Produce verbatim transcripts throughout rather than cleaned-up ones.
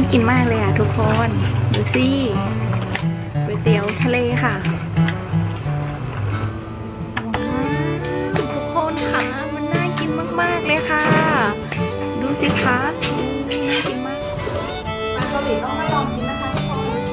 กินมากเลยอ่ะทุกคนดูสิก๋วยเตี๋ยวทะเลค่ะทุกคนค่ะมันน่ากินมากๆเลยค่ะดูสิคะน่ากินมากมาเกาหลีต้องมาลองกินนะคะทุก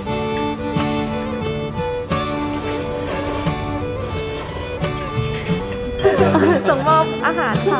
คนส่งมอบอาหารค่ะ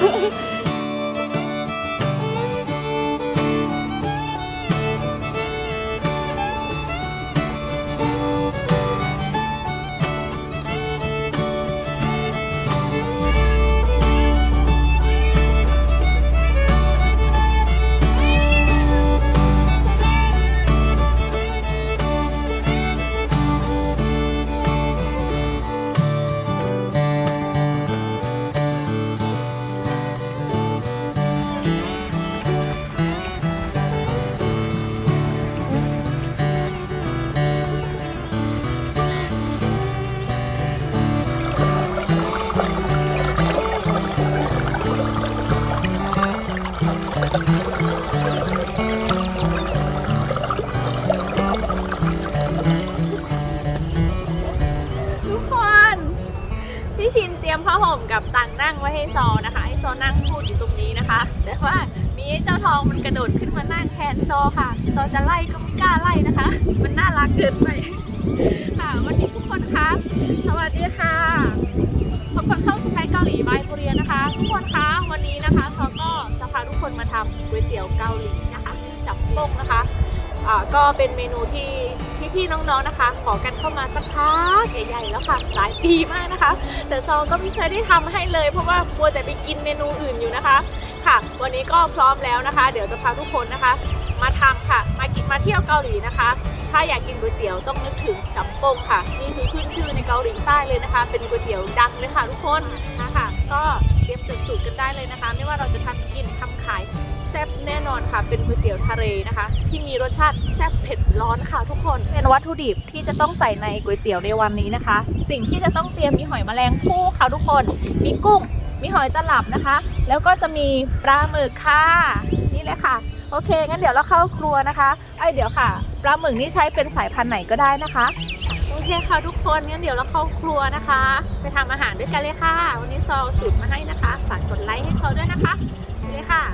พี่ชินเตรียมผ้าห่มกับตังนั่งไว้ให้ซอนะคะให้ซอนั่งพูดอยู่ตรงนี้นะคะแต่ว่ามีเจ้าทองมันกระโดดขึ้นมานั่งแทนซอค่ะซอจะไล่ก็ไม่กล้าไล่นะคะมันน่ารักเกินไปค่ะวันนี้ทุกคนคะสวัสดีค่ะพบกับช่องสไปซ์เกาหลีบายโคเรียนะคะทุกคนคะวันนี้นะคะซอก็จะพาทุกคนมาทำก๋วยเตี๋ยวเกาหลีนะคะชื่อจับป้งนะคะอ่าก็เป็นเมนูที่พี่ๆน้องๆนะคะขอกันเข้ามาสักพักใหญ่ๆแล้วค่ะหลายปีมากนะคะแต่ซอก็ไม่เคยได้ทำให้เลยเพราะว่ามัวแต่ไปกินเมนูอื่นอยู่นะคะค่ะวันนี้ก็พร้อมแล้วนะคะเดี๋ยวจะพาทุกคนนะคะมาทำค่ะมากินมาเที่ยวเกาหลีนะคะถ้าอยากกินก๋วยเตี๋ยวต้องนึกถึงจับป้งค่ะนี่คือขึ้นชื่อในเกาหลีใต้เลยนะคะเป็นก๋วยเตี๋ยวดังเลยค่ะทุกคนนะคะก็เตรียมจดสูตรกันได้เลยนะคะไม่ว่าเราจะทำกินทำขายแซ่บแน่นอนค่ะเป็นก๋วยเตี๋ยวทะเลนะคะที่มีรสชาติแซ่บเผ็ดร้อนค่ะทุกคนเป็นวัตถุดิบที่จะต้องใส่ในก๋วยเตี๋ยวในวันนี้นะคะสิ่งที่จะต้องเตรียมมีหอยแมลงภู่ค่ะทุกคนมีกุ้งมีหอยตลับนะคะแล้วก็จะมีปลาหมึกค่ะนี่เลยค่ะโอเคงั้นเดี๋ยวเราเข้าครัวนะคะไอเดี๋ยวค่ะปลาหมึกนี่ใช้เป็นสายพันธุ์ไหนก็ได้นะคะโอเคค่ะทุกคนงั้นเดี๋ยวเราเข้าครัวนะคะไปทำอาหารด้วยกันเลยค่ะวันนี้ซอสูตรมาให้นะคะฝากกดไลค์ให้ซอด้วยนะคะเลยค่ะ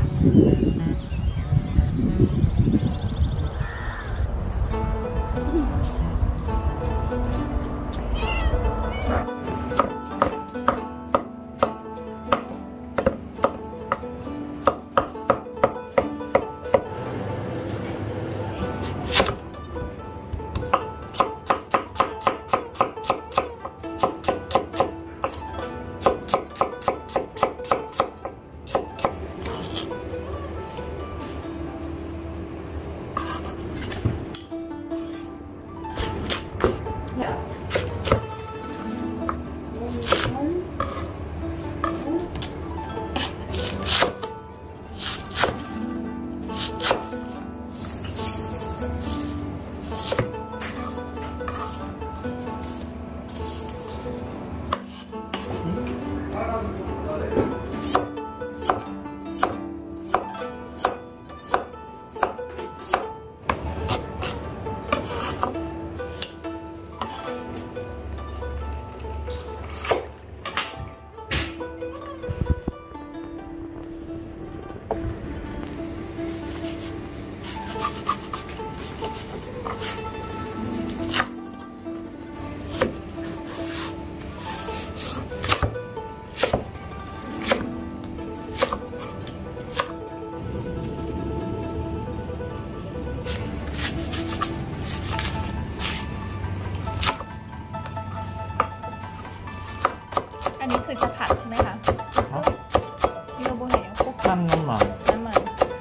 อันนี้คือจะผัดใช่ไหมคะโยโบเหยวปุ๊บน้ำน้ำมันน้ำมัน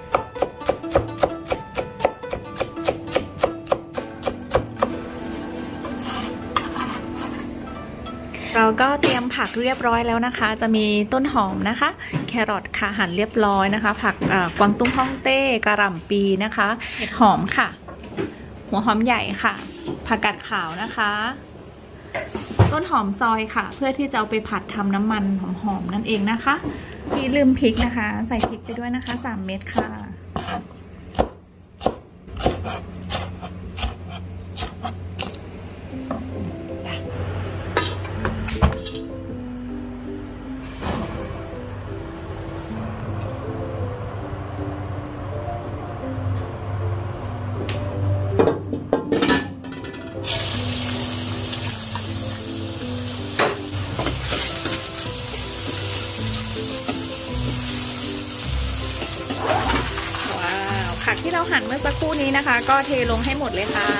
เราก็เตรียมผักเรียบร้อยแล้วนะคะจะมีต้นหอมนะคะแครอทค่ะหั่นเรียบร้อยนะคะผักกวางตุ้งฮ่องเต้กระหล่ำปีนะคะเห็ดหอมค่ะหัวหอมใหญ่ค่ะผักกาดขาวนะคะต้นหอมซอยค่ะเพื่อที่จะเอาไปผัดทำน้ำมันหอมๆนั่นเองนะคะพี่ลืมพริกนะคะใส่พริกไปด้วยนะคะสามเม็ดค่ะที่เราหั่นเมื่อสักครู่นี้นะคะก็เทลงให้หมดเลยค่ะ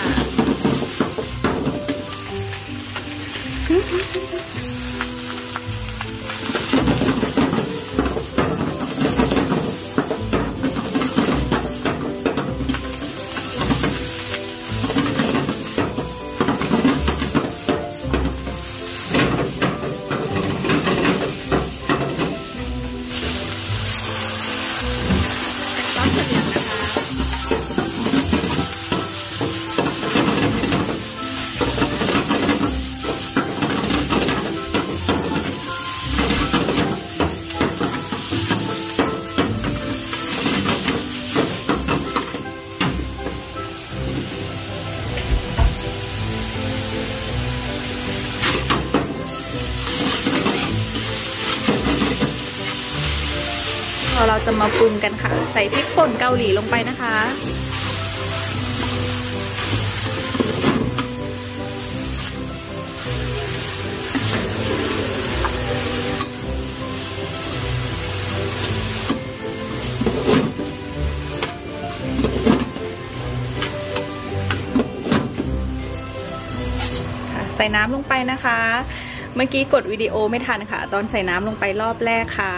เราจะมาปรุงกันค่ะใส่พริกป่นเกาหลีลงไปนะคะใส่น้ำลงไปนะคะเมื่อกี้กดวิดีโอไม่ทันค่ะตอนใส่น้ำลงไปรอบแรกค่ะ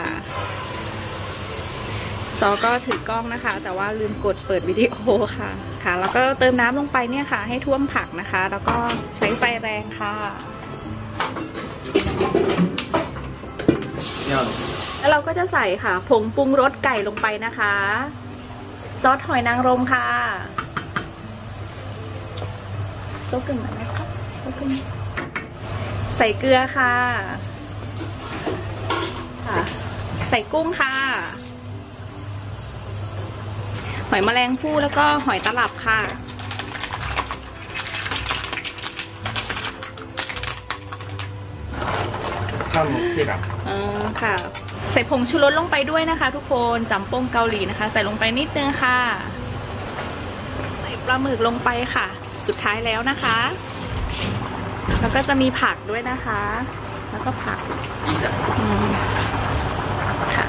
ซอก็ถือกล้องนะคะแต่ว่าลืมกดเปิดวิดีโอค่ะค่ะแล้วก็เติมน้ำลงไปเนี่ยค่ะให้ท่วมผักนะคะแล้วก็ใช้ไฟแรงค่ะแล้วเราก็จะใส่ค่ะผงปรุงรสไก่ลงไปนะคะซอสหอยนางรมค่ะโต๊ะกึ่งนะคะโต๊ะกึ่งใส่เกลือค่ะใส่กุ้งค่ะหอยแมลงภู่แล้วก็หอยตลับค่ะข้าวหมกที่แบบเออค่ะใส่ผงชูรสลงไปด้วยนะคะทุกคนจำปงเกาหลีนะคะใส่ลงไปนิดนึงค่ะใส่ปลาหมึกลงไปค่ะสุดท้ายแล้วนะคะแล้วก็จะมีผักด้วยนะคะแล้วก็ผักอืมค่ะ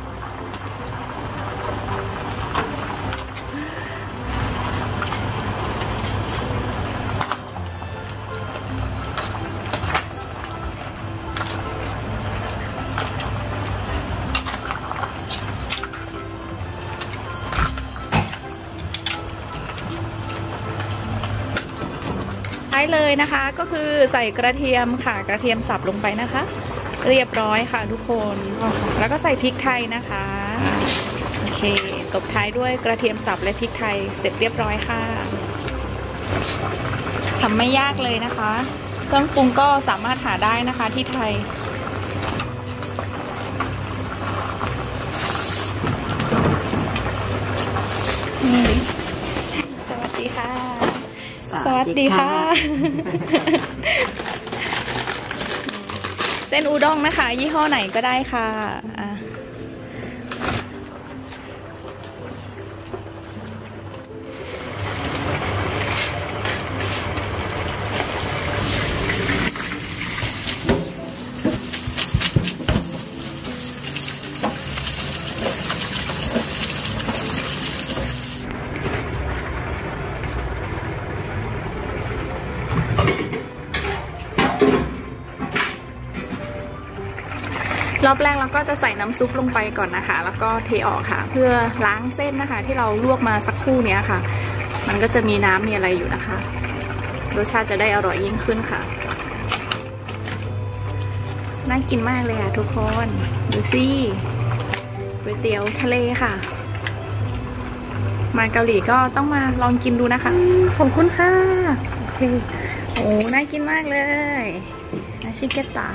เลยนะคะก็คือใส่กระเทียมค่ะกระเทียมสับลงไปนะคะเรียบร้อยค่ะทุกคนแล้วก็ใส่พริกไทยนะคะโอเคตบท้ายด้วยกระเทียมสับและพริกไทยเสร็จเรียบร้อยค่ะทำไม่ยากเลยนะคะเครื่องปรุงก็สามารถหาได้นะคะที่ไทยสวัสดีค่ะสวัสดีค่ะเส้นอูด้งนะคะยี่ห้อไหนก็ได้ค่ะรอบแรกเราก็จะใส่น้ำซุปลงไปก่อนนะคะแล้วก็เทออกค่ะเพื่อล้างเส้นนะคะที่เราลวกมาสักครู่นี้ค่ะมันก็จะมีน้ำมีอะไรอยู่นะคะรสชาติจะได้อร่อยยิ่งขึ้นค่ะน่ากินมากเลยค่ะทุกคนดูสิก๋วยเตี๋ยวทะเลค่ะมาเกาหลีก็ต้องมาลองกินดูนะคะขอบคุณค่ะโอเคโอ้น่ากินมากเลยนาชิเกตะ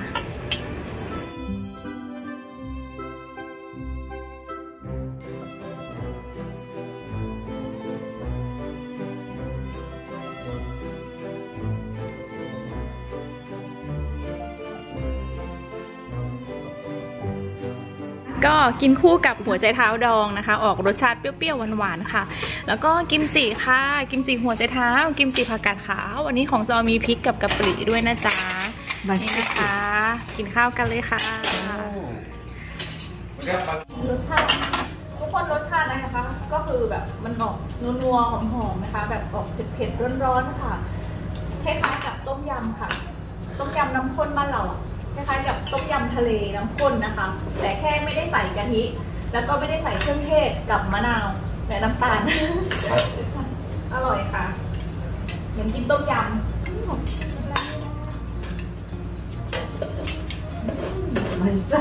ก็กินคู่กับหัวใจเท้าดองนะคะออกรสชาติเปรี้ยวๆหวานๆค่ะแล้วก็กิมจิค่ะกิมจิหัวใจเท้ากิมจิผักกาดขาววันนี้ของจอมีพริกกับกะปิด้วยนะจ๊ะนี่นะคะกินข้าวกันเลยค่ะรสชาติโอคนรสชาตินะคะก็คือแบบมันออกนัวๆหอมๆนะคะแบบออกเผ็ดๆร้อนๆค่ะคล้ายๆกับต้มยำค่ะต้มยำน้ำข้นบ้านเราอ่ะคล้ายๆกับต้มยำทะเลน้ำข้นนะคะแต่แค่ไม่ได้ใส่กะทิแล้วก็ไม่ได้ใส่เครื่องเทศกับมะนาวและน้ำตาลอร่อยค่ะเหมือนกินต้มยำ 맛있어.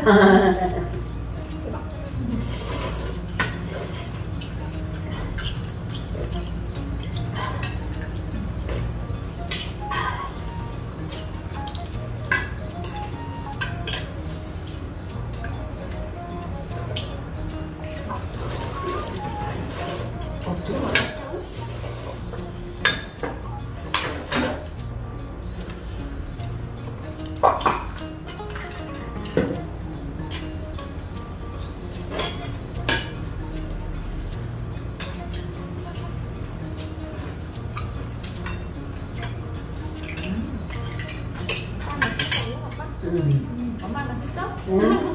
음, 엄마 맛있어? 응.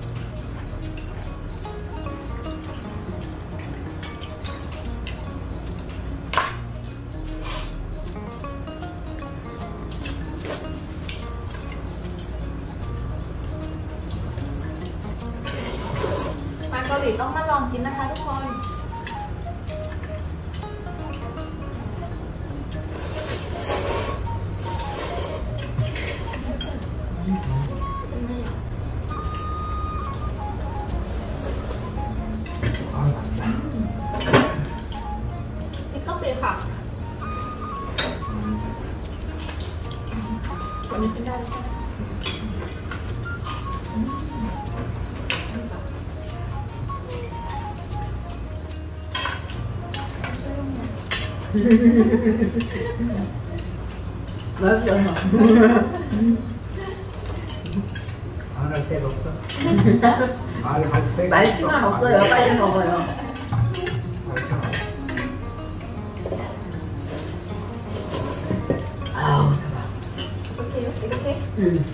มาเกาหลีต้องมาลองกินนะคะทุกคน นี่ก็เป็นค่ะวันนี้กินได้ใช่ไหม 맛있어. 말할 새가 없어? 말할 새가 말수만 없어요. 빨리 먹어요. 아우, 대박. 이렇게 이렇게 이렇게 응.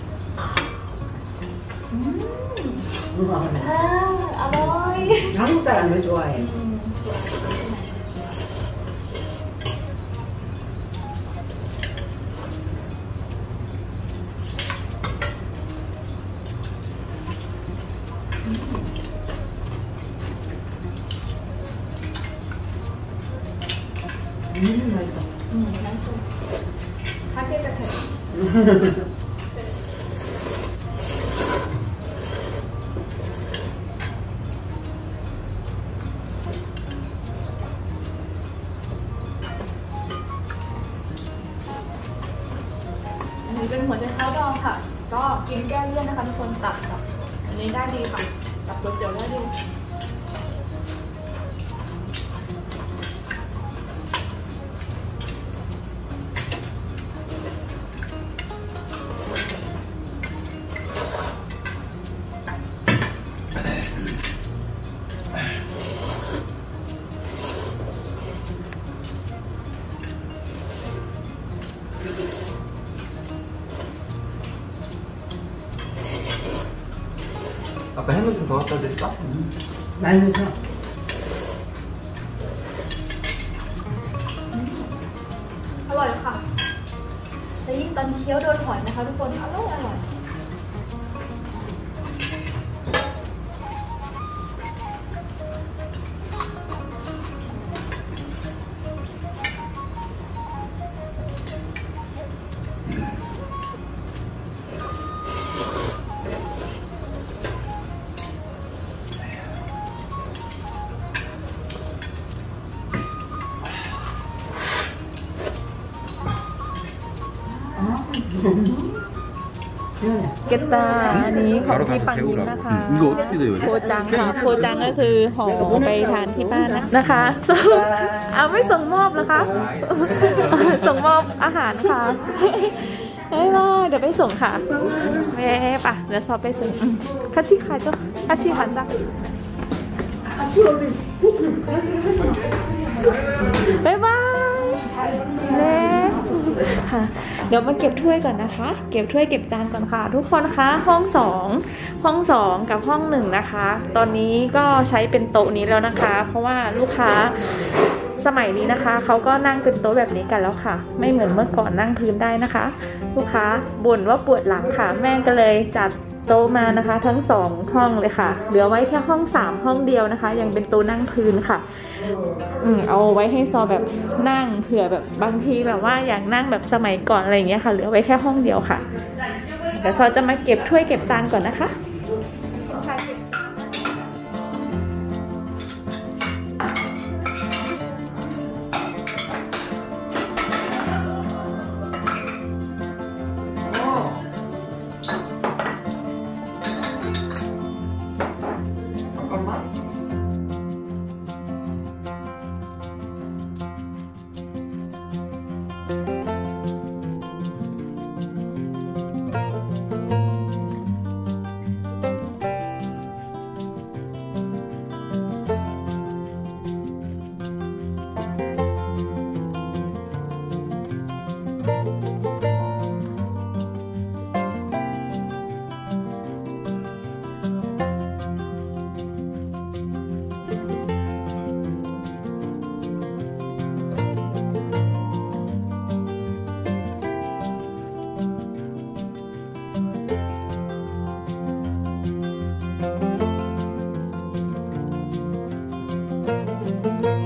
음. 아, 어로이. 한국 사람을 좋아해. 음, 좋아. 음, 맛있어. 음, 맛있어. 가게 같아.อันนี้เป็นหัวใจเท้าดองค่ะ ก็กินแก้เลี่ยนนะคะทุกคนตับกับอันนี้ได้ดีค่ะตับก๋วยเตี๋ยวได้ดี 아빠 해물 좀 더 갖다 드릴까? 음. 많이 드셔. 음. อร่อยค่ะแต่ยิ่งตอนเคี้ยวโดนหอยนะคะทุกคนอร่อยอร่อย เกตตาอันนี้ของพี่ปังยิ้มนะคะ 이거 어떻게 돼요? โคจังค่ะโคจังก็คือห่อไปทานที่บ้านนะนะคะเอาไม่ส่งมอบนะคะ ส่งมอบอาหารค่ะไม่ว่าเดี๋ยวไปส่งค่ะแม่ป่ะเดี๋ยวซอไปส่งคาชิค่ะเจ้าคาชิค่ะจ้าบ๊ายบายเล่ค่ะเดี๋ยวมาเก็บถ้วยก่อนนะคะ เก็บถ้วยเก็บจานก่อนค่ะทุกคนคะห้องสองห้องสองกับห้องหนึ่งนะคะ ตอนนี้ก็ใช้เป็นโต๊ะนี้แล้วนะคะ เพราะว่าลูกค้าสมัยนี้นะคะเขาก็นั่งเป็นโต๊ะแบบนี้กันแล้วค่ะ ไม่เหมือนเมื่อก่อนนั่งพื้นได้นะคะ ลูกค้าบ่นว่าปวดหลังค่ะแม่ก็เลยจัดโต๊ะมานะคะทั้งสองห้องเลยค่ะเหลือไว้แค่ห้องสามห้องเดียวนะคะยังเป็นโต๊ะนั่งพื้นค่ะอืมเอาไว้ให้ซอแบบนั่งเผื่อแบบบางทีแบบว่าอยากนั่งแบบสมัยก่อนอะไรอย่างเงี้ยค่ะเหลือไว้แค่ห้องเดียวค่ะเดี๋ยวซอจะมาเก็บถ้วยเก็บจานก่อนนะคะ